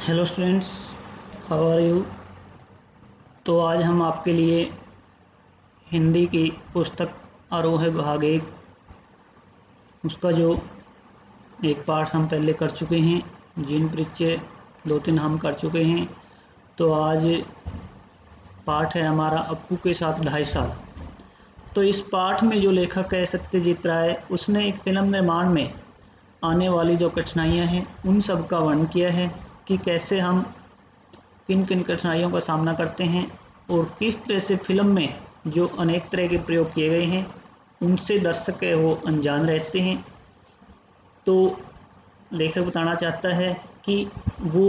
Hello students, how are you. तो आज हम आपके लिए हिंदी की पुस्तक आरोह भाग 1 उसका जो एक पाठ हम पहले कर चुके हैं, जीन परिचय 2-3 हम कर चुके हैं। तो आज पाठ है हमारा अप्पू के साथ 2.5 साल। तो इस पाठ में जो लेखक है सत्यजीत राय, उसने एक फिल्म निर्माण में आने वाली जो कठिनाइयाँ हैं उन सब का वर्णन किया है कि कैसे हम किन किन कठिनाइयों का सामना करते हैं और किस तरह से फिल्म में जो अनेक तरह के प्रयोग किए गए हैं उनसे दर्शक है वो अनजान रहते हैं। तो लेखक बताना चाहता है कि वो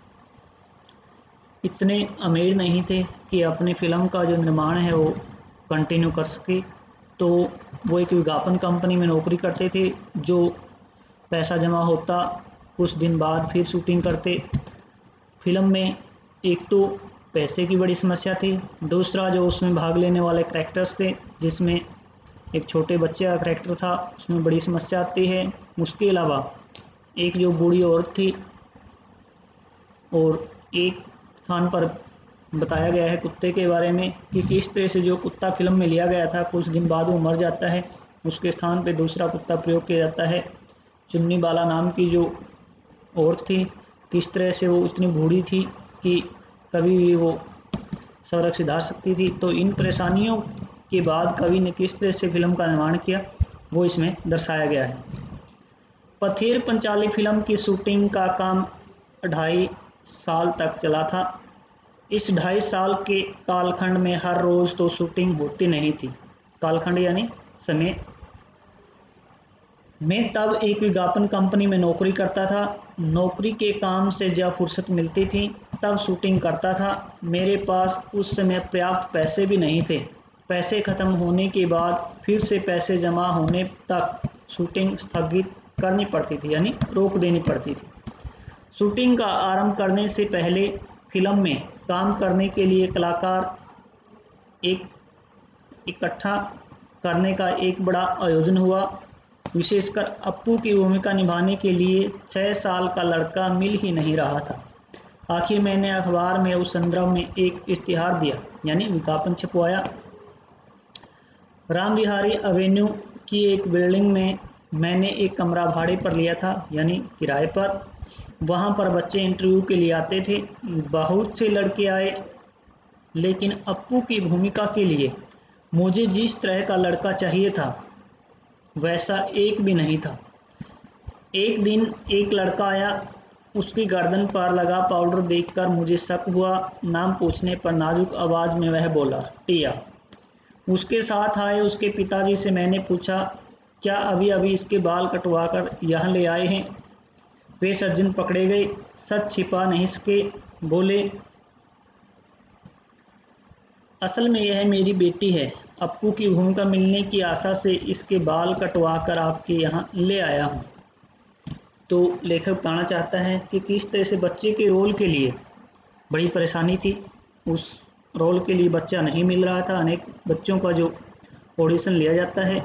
इतने अमीर नहीं थे कि अपनी फ़िल्म का जो निर्माण है वो कंटिन्यू कर सके। तो वो एक विज्ञापन कंपनी में नौकरी करते थे, जो पैसा जमा होता कुछ दिन बाद फिर शूटिंग करते। फिल्म में एक तो पैसे की बड़ी समस्या थी, दूसरा जो उसमें भाग लेने वाले करैक्टर्स थे, जिसमें एक छोटे बच्चे का करैक्टर था, उसमें बड़ी समस्या आती है। उसके अलावा एक जो बूढ़ी औरत थी, और एक स्थान पर बताया गया है कुत्ते के बारे में कि किस तरह से जो कुत्ता फिल्म में लिया गया था कुछ दिन बाद वो मर जाता है, उसके स्थान पे दूसरा कुत्ता प्रयोग किया जाता है। चुन्नी बाला नाम की जो औरत थी, किस तरह से वो इतनी बूढ़ी थी कि कभी भी वो सड़क सुधार सकती थी। तो इन परेशानियों के बाद कवि ने किस तरह से फिल्म का निर्माण किया वो इसमें दर्शाया गया है। पथेर पंचाली फिल्म की शूटिंग का काम 2.5 साल तक चला था। इस 2.5 साल के कालखंड में हर रोज़ तो शूटिंग होती नहीं थी। कालखंड यानी समय। मैं तब एक विज्ञापन कंपनी में नौकरी करता था। नौकरी के काम से जब फुर्सत मिलती थी तब शूटिंग करता था। मेरे पास उस समय पर्याप्त पैसे भी नहीं थे। पैसे ख़त्म होने के बाद फिर से पैसे जमा होने तक शूटिंग स्थगित करनी पड़ती थी, यानी रोक देनी पड़ती थी। शूटिंग का आरंभ करने से पहले फिल्म में काम करने के लिए कलाकार एक इकट्ठा करने का एक बड़ा आयोजन हुआ। विशेषकर अप्पू की भूमिका निभाने के लिए 6 साल का लड़का मिल ही नहीं रहा था। आखिर मैंने अखबार में उस संदर्भ में एक इश्तिहार दिया, यानी विज्ञापन छपवाया। राम विहारी एवेन्यू की एक बिल्डिंग में मैंने एक कमरा भाड़े पर लिया था, यानी किराए पर। वहाँ पर बच्चे इंटरव्यू के लिए आते थे। बहुत से लड़के आए, लेकिन अप्पू की भूमिका के लिए मुझे जिस तरह का लड़का चाहिए था वैसा एक भी नहीं था। एक दिन एक लड़का आया, उसकी गर्दन पर लगा पाउडर देखकर मुझे शक हुआ। नाम पूछने पर नाजुक आवाज़ में वह बोला, टिया। उसके साथ आए उसके पिताजी से मैंने पूछा, क्या अभी अभी इसके बाल कटवाकर यहाँ ले आए हैं? वे सज्जन पकड़े गए, सच छिपा नहीं सके। बोले, असल में यह मेरी बेटी है। अप्पू की भूमिका मिलने की आशा से इसके बाल कटवा कर आपके यहाँ ले आया हूँ। तो लेखक बताना चाहता है कि किस तरह से बच्चे के रोल के लिए बड़ी परेशानी थी। उस रोल के लिए बच्चा नहीं मिल रहा था। अनेक बच्चों का जो ऑडिशन लिया जाता है।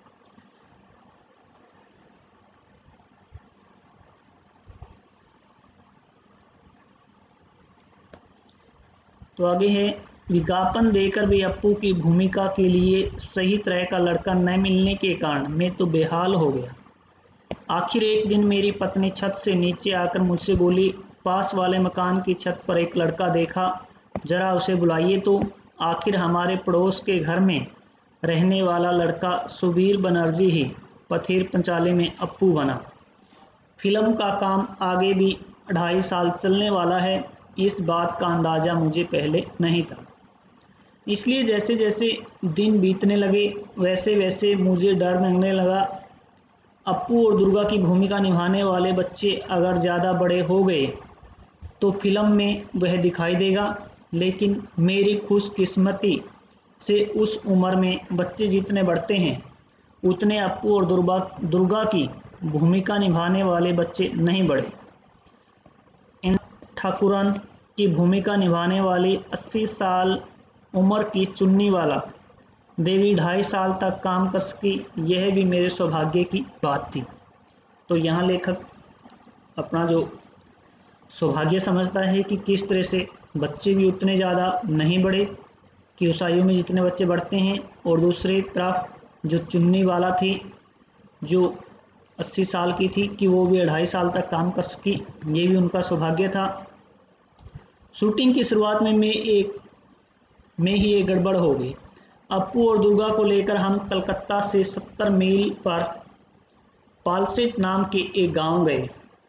तो आगे है, विज्ञापन देकर भी अप्पू की भूमिका के लिए सही तरह का लड़का न मिलने के कारण मैं तो बेहाल हो गया। आखिर एक दिन मेरी पत्नी छत से नीचे आकर मुझसे बोली, पास वाले मकान की छत पर एक लड़का देखा, जरा उसे बुलाइए तो। आखिर हमारे पड़ोस के घर में रहने वाला लड़का सुबीर बनर्जी ही पथेर पंचाली में अप्पू बना। फिल्म का काम आगे भी 2.5 साल चलने वाला है, इस बात का अंदाज़ा मुझे पहले नहीं था। इसलिए जैसे जैसे दिन बीतने लगे वैसे वैसे मुझे डर लगने लगा। अप्पू और दुर्गा की भूमिका निभाने वाले बच्चे अगर ज़्यादा बड़े हो गए तो फिल्म में वह दिखाई देगा, लेकिन मेरी खुशकिस्मती से उस उम्र में बच्चे जितने बढ़ते हैं उतने अप्पू और दुर्गा की भूमिका निभाने वाले बच्चे नहीं बढ़े। इन ठाकुरन की भूमिका निभाने वाली 80 साल उम्र की चुन्नी वाला देवी 2.5 साल तक काम कर सकी, यह भी मेरे सौभाग्य की बात थी। तो यहाँ लेखक अपना जो सौभाग्य समझता है कि किस तरह से बच्चे भी उतने ज़्यादा नहीं बढ़े कि उस आयु में जितने बच्चे बढ़ते हैं, और दूसरी तरफ जो चुनने वाला थी जो 80 साल की थी कि वो भी 2.5 साल तक काम कर सकी, ये भी उनका सौभाग्य था। शूटिंग की शुरुआत में ही एक गड़बड़ हो गई। अप्पू और दुर्गा को लेकर हम कलकत्ता से 70 मील पर पालसेट नाम के एक गांव गए।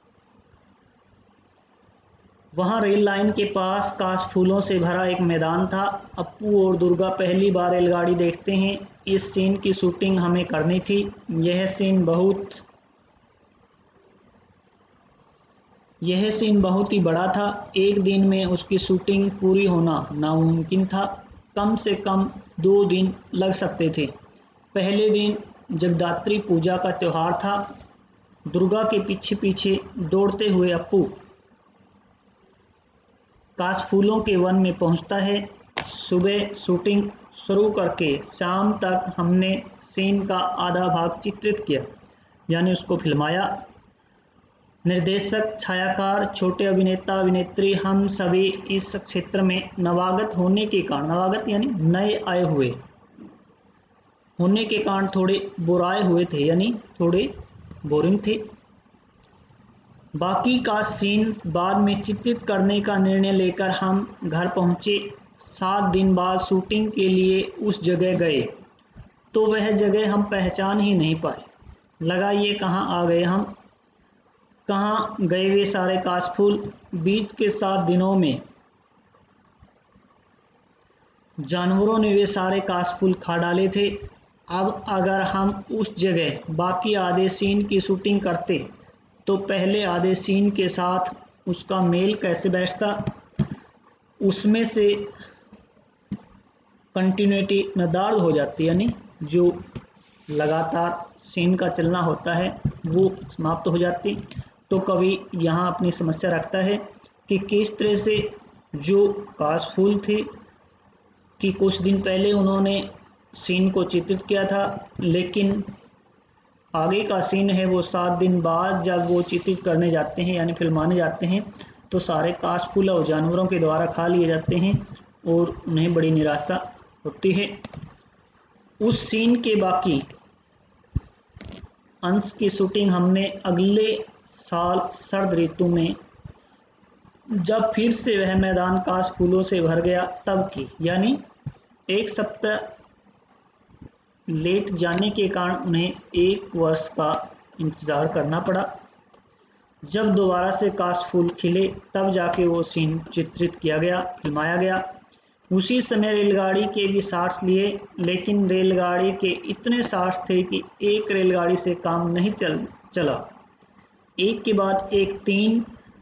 वहां रेल लाइन के पास काशफूलों से भरा एक मैदान था। अप्पू और दुर्गा पहली बार रेलगाड़ी देखते हैं। इस सीन की शूटिंग हमें करनी थी। यह सीन बहुत ही बड़ा था। एक दिन में उसकी शूटिंग पूरी होना नामुमकिन था। कम से कम 2 दिन लग सकते थे। पहले दिन जगदात्री पूजा का त्यौहार था। दुर्गा के पीछे पीछे दौड़ते हुए अप्पू काशफूलों के वन में पहुंचता है। सुबह शूटिंग शुरू करके शाम तक हमने सीन का आधा भाग चित्रित किया, यानी उसको फिल्माया। निर्देशक, छायाकार, छोटे अभिनेता अभिनेत्री, हम सभी इस क्षेत्र में नवागत होने के कारण, नवागत यानी नए आए हुए होने के कारण थोड़े बुराए हुए थे, यानी थोड़े बोरिंग थे। बाकी का सीन बाद में चित्रित करने का निर्णय लेकर हम घर पहुंचे। 7 दिन बाद शूटिंग के लिए उस जगह गए तो वह जगह हम पहचान ही नहीं पाए। लगा ये कहाँ आ गए हम, कहाँ गए वे सारे काशफूल। बीच के 7 दिनों में जानवरों ने वे सारे काशफूल खा डाले थे। अब अगर हम उस जगह बाकी आधे सीन की शूटिंग करते तो पहले आधे सीन के साथ उसका मेल कैसे बैठता, उसमें से कंटिन्यूटी नदारद हो जाती, यानी जो लगातार सीन का चलना होता है वो समाप्त हो जाती। तो कवि यहाँ अपनी समस्या रखता है कि किस तरह से जो काशफूल थे कि कुछ दिन पहले उन्होंने सीन को चित्रित किया था, लेकिन आगे का सीन है वो 7 दिन बाद जब वो चित्रित करने जाते हैं, यानी फिल्माने जाते हैं, तो सारे काशफूल और जानवरों के द्वारा खा लिए जाते हैं और उन्हें बड़ी निराशा होती है। उस सीन के बाकी अंश की शूटिंग हमने अगले साल शरद ऋतु में, जब फिर से वह मैदान काशफूलों से भर गया, तब की, यानी 1 सप्ताह लेट जाने के कारण उन्हें 1 वर्ष का इंतज़ार करना पड़ा। जब दोबारा से काशफूल खिले तब जाके वो सीन चित्रित किया गया, फिल्माया गया। उसी समय रेलगाड़ी के भी शॉट्स लिए, लेकिन रेलगाड़ी के इतने शॉट्स थे कि एक रेलगाड़ी से काम नहीं चला। एक के बाद एक 3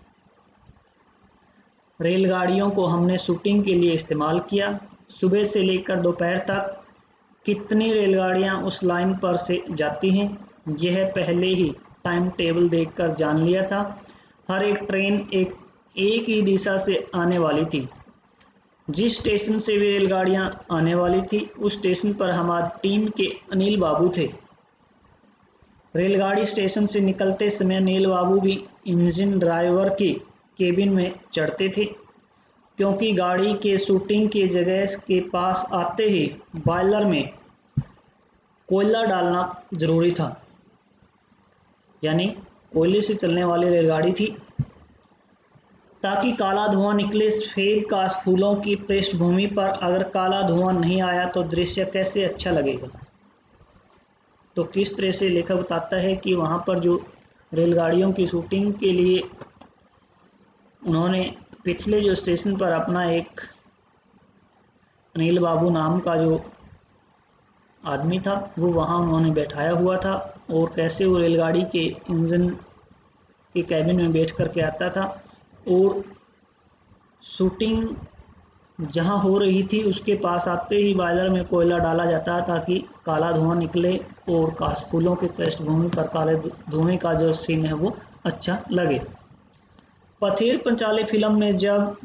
रेलगाड़ियों को हमने शूटिंग के लिए इस्तेमाल किया। सुबह से लेकर दोपहर तक कितनी रेलगाड़ियां उस लाइन पर से जाती हैं, यह पहले ही टाइम टेबल देखकर जान लिया था। हर एक ट्रेन एक ही दिशा से आने वाली थी। जिस स्टेशन से भी रेलगाड़ियां आने वाली थी उस स्टेशन पर हमारी टीम के अनिल बाबू थे। रेलगाड़ी स्टेशन से निकलते समय अनिल बाबू भी इंजन ड्राइवर के केबिन में चढ़ते थे, क्योंकि गाड़ी के शूटिंग की जगह के पास आते ही बॉयलर में कोयला डालना जरूरी था, यानी कोयले से चलने वाली रेलगाड़ी थी, ताकि काला धुआं निकले। सफेद काशफूलों की पृष्ठभूमि पर अगर काला धुआं नहीं आया तो दृश्य कैसे अच्छा लगेगा। तो किस तरह से लेखक बताता है कि वहाँ पर जो रेलगाड़ियों की शूटिंग के लिए उन्होंने पिछले जो स्टेशन पर अपना एक अनिल बाबू नाम का जो आदमी था वो वहाँ उन्होंने बैठाया हुआ था, और कैसे वो रेलगाड़ी के इंजन के कैबिन में बैठ करके आता था, और शूटिंग जहाँ हो रही थी उसके पास आते ही बॉयलर में कोयला डाला जाता ताकि काला धुआं निकले और काशफूलों की पृष्ठभूमि पर काले धुएं का जो सीन है वो अच्छा लगे। पथेर पंचाली फिल्म में जब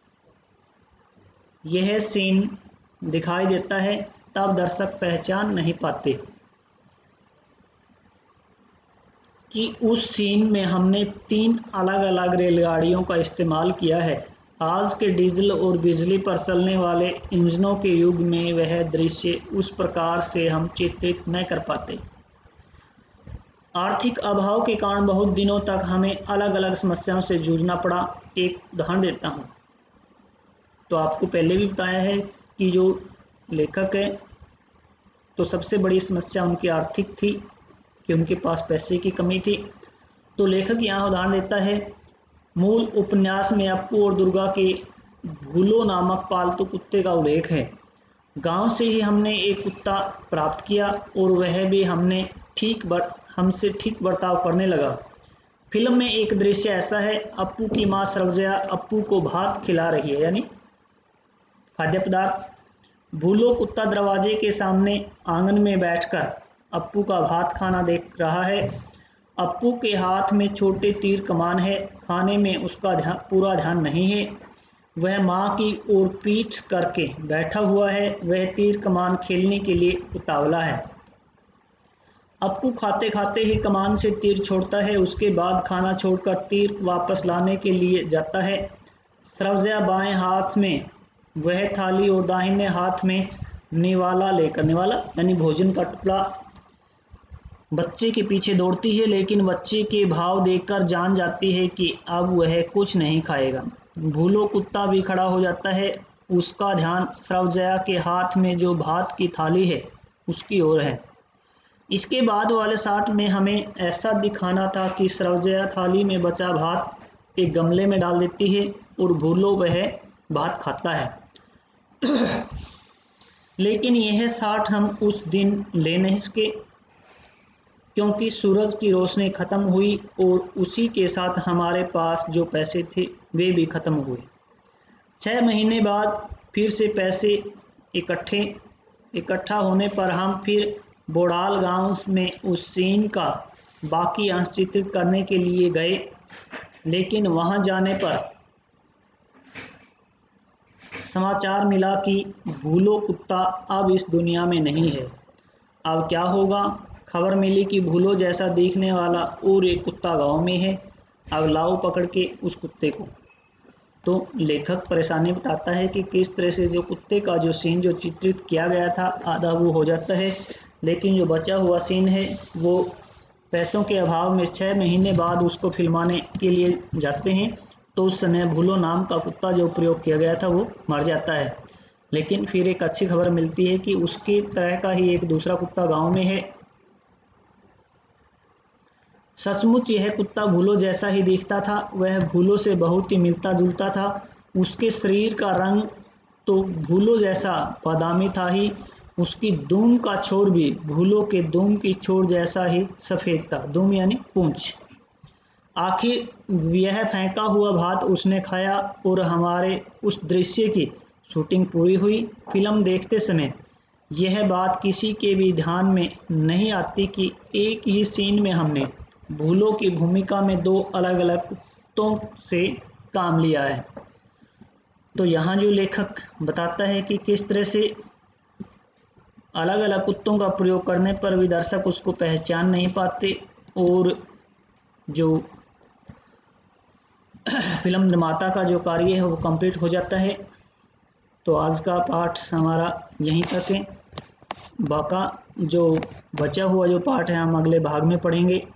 यह सीन दिखाई देता है तब दर्शक पहचान नहीं पाते। कि उस सीन में हमने 3 अलग अलग रेलगाड़ियों का इस्तेमाल किया है। आज के डीजल और बिजली पर चलने वाले इंजनों के युग में वह दृश्य उस प्रकार से हम चित्रित न कर पाते। आर्थिक अभाव के कारण बहुत दिनों तक हमें अलग अलग समस्याओं से जूझना पड़ा। एक उदाहरण देता हूँ। तो आपको पहले भी बताया है कि जो लेखक है तो सबसे बड़ी समस्या उनकी आर्थिक थी कि उनके पास पैसे की कमी थी। तो लेखक यहाँ उदाहरण देता है, मूल उपन्यास में अप्पू और दुर्गा के भूलो नामक पालतू कुत्ते का उल्लेख है। गांव से ही हमने एक कुत्ता प्राप्त किया और वह भी हमसे ठीक बर्ताव करने लगा। फिल्म में एक दृश्य ऐसा है, अप्पू की माँ सर्वजया अप्पू को भात खिला रही है, यानी खाद्य पदार्थ। भूलो कुत्ता दरवाजे के सामने आंगन में बैठकर अप्पू का भात खाना देख रहा है। अप्पू के हाथ में छोटे तीर कमान है। खाने में उसका पूरा ध्यान नहीं है। वह माँ की ओर पीठ करके बैठा हुआ है। वह तीर कमान खेलने के लिए उतावला है। अप्पू खाते खाते ही कमान से तीर छोड़ता है। उसके बाद खाना छोड़कर तीर वापस लाने के लिए जाता है। सर्वजया बाएं हाथ में वह थाली और दाहिने हाथ में निवाला यानी भोजन का टुकड़ा बच्चे के पीछे दौड़ती है, लेकिन बच्चे के भाव देखकर जान जाती है कि अब वह कुछ नहीं खाएगा। भूलो कुत्ता भी खड़ा हो जाता है। उसका ध्यान सर्वजया के हाथ में जो भात की थाली है उसकी ओर है। इसके बाद वाले शॉट में हमें ऐसा दिखाना था कि सर्वजया थाली में बचा भात एक गमले में डाल देती है और भूलो वह भात खाता है। लेकिन यह शॉट हम उस दिन ले नहीं सके क्योंकि सूरज की रोशनी खत्म हुई और उसी के साथ हमारे पास जो पैसे थे वे भी खत्म हुए। 6 महीने बाद फिर से पैसे इकट्ठा होने पर हम फिर बोड़ाल गांव में उस सीन का बाकी अंश चित्रित करने के लिए गए, लेकिन वहां जाने पर समाचार मिला कि भूलो कुत्ता अब इस दुनिया में नहीं है। अब क्या होगा? खबर मिली कि भूलो जैसा दिखने वाला और एक कुत्ता गांव में है। अब लाओ पकड़ के उस कुत्ते को। तो लेखक परेशानी बताता है कि किस तरह से जो कुत्ते का जो सीन जो चित्रित किया गया था आधा वो हो जाता है, लेकिन जो बचा हुआ सीन है वो पैसों के अभाव में 6 महीने बाद उसको फिल्माने के लिए जाते हैं। तो उस समय भूलो नाम का कुत्ता जो प्रयोग किया गया था वो मर जाता है। लेकिन फिर एक अच्छी खबर मिलती है कि उसकी तरह का ही एक दूसरा कुत्ता गांव में है। सचमुच यह कुत्ता भूलो जैसा ही दिखता था। वह भूलो से बहुत ही मिलता जुलता था। उसके शरीर का रंग तो भूलो जैसा बादामी था ही, उसकी दूम का छोर भी भूलो के दूम की छोर जैसा ही सफ़ेद था। दूम यानी पूंछ। आखिर यह फेंका हुआ भात उसने खाया और हमारे उस दृश्य की शूटिंग पूरी हुई। फिल्म देखते समय यह बात किसी के भी ध्यान में नहीं आती कि एक ही सीन में हमने भूलो की भूमिका में 2 अलग अलग कुत्तों से काम लिया है। तो यहाँ जो लेखक बताता है कि किस तरह से अलग अलग कुत्तों का प्रयोग करने पर भी दर्शक उसको पहचान नहीं पाते और जो फिल्म निर्माता का जो कार्य है वो कंप्लीट हो जाता है। तो आज का पाठ हमारा यहीं तक है। बाका जो बचा हुआ जो पाठ है हम अगले भाग में पढ़ेंगे।